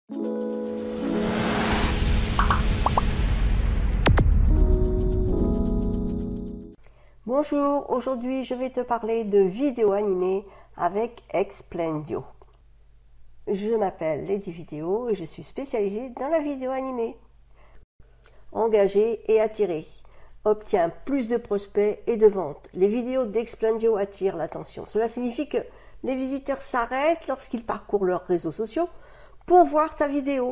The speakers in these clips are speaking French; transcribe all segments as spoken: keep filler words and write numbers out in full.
Bonjour, aujourd'hui je vais te parler de vidéo animée avec Explaindio. Je m'appelle Lady Vidéo et je suis spécialisée dans la vidéo animée. Engager et attirer. Obtient plus de prospects et de ventes. Les vidéos d'Explaindio attirent l'attention. Cela signifie que les visiteurs s'arrêtent lorsqu'ils parcourent leurs réseaux sociaux pour voir ta vidéo.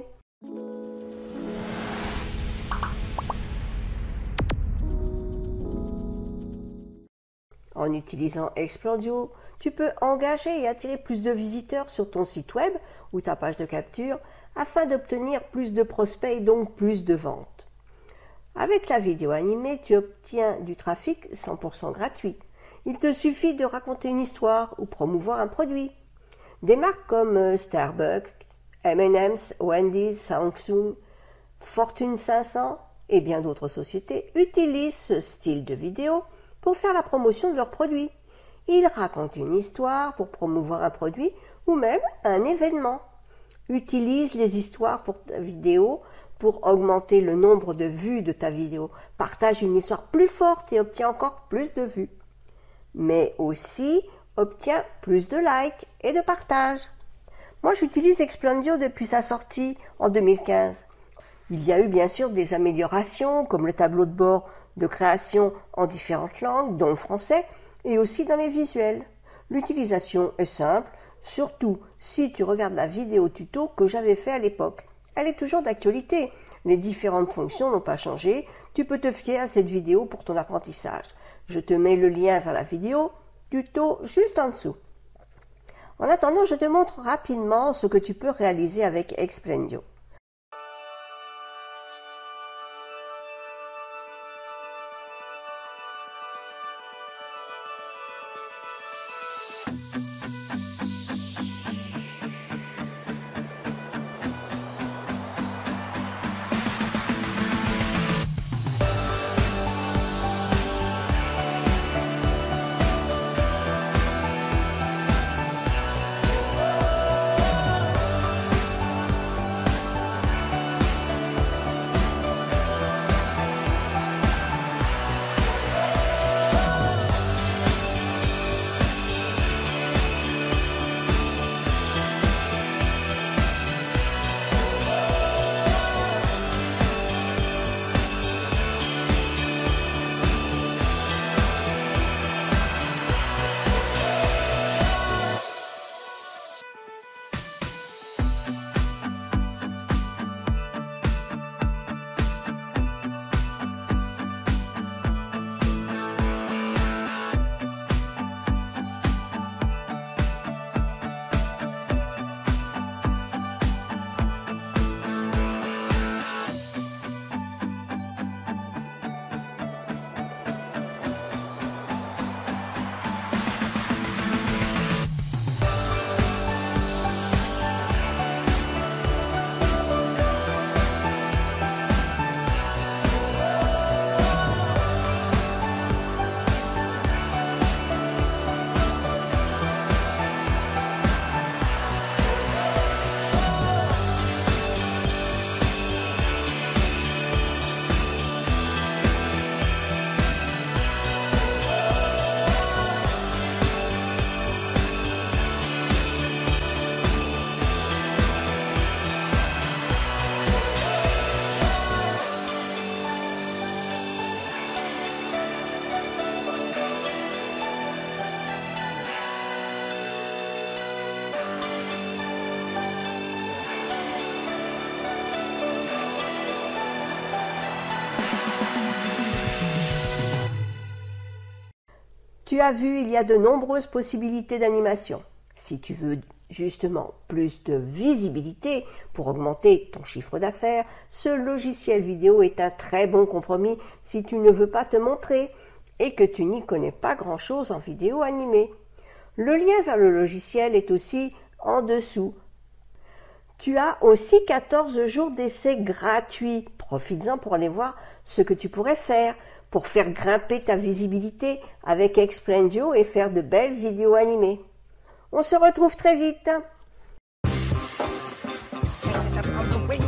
En utilisant Explaindio, tu peux engager et attirer plus de visiteurs sur ton site web ou ta page de capture afin d'obtenir plus de prospects et donc plus de ventes. Avec la vidéo animée, tu obtiens du trafic cent pour cent gratuit. Il te suffit de raconter une histoire ou promouvoir un produit. Des marques comme Starbucks, M and M's, Wendy's, Samsung, Fortune cinq cents et bien d'autres sociétés utilisent ce style de vidéo pour faire la promotion de leurs produits. Ils racontent une histoire pour promouvoir un produit ou même un événement. Utilise les histoires pour ta vidéo pour augmenter le nombre de vues de ta vidéo. Partage une histoire plus forte et obtiens encore plus de vues. Mais aussi, obtiens plus de likes et de partages. Moi, j'utilise Explaindio depuis sa sortie en deux mille quinze. Il y a eu bien sûr des améliorations comme le tableau de bord de création en différentes langues, dont le français, et aussi dans les visuels. L'utilisation est simple, surtout si tu regardes la vidéo tuto que j'avais fait à l'époque. Elle est toujours d'actualité. Les différentes fonctions n'ont pas changé. Tu peux te fier à cette vidéo pour ton apprentissage. Je te mets le lien vers la vidéo tuto juste en dessous. En attendant, je te montre rapidement ce que tu peux réaliser avec Explaindio. Tu as vu, il y a de nombreuses possibilités d'animation. Si tu veux justement plus de visibilité pour augmenter ton chiffre d'affaires, ce logiciel vidéo est un très bon compromis si tu ne veux pas te montrer et que tu n'y connais pas grand-chose en vidéo animée. Le lien vers le logiciel est aussi en dessous. Tu as aussi quatorze jours d'essai gratuits. Profites-en pour aller voir ce que tu pourrais faire pour faire grimper ta visibilité avec Explaindio et faire de belles vidéos animées. On se retrouve très vite. on the way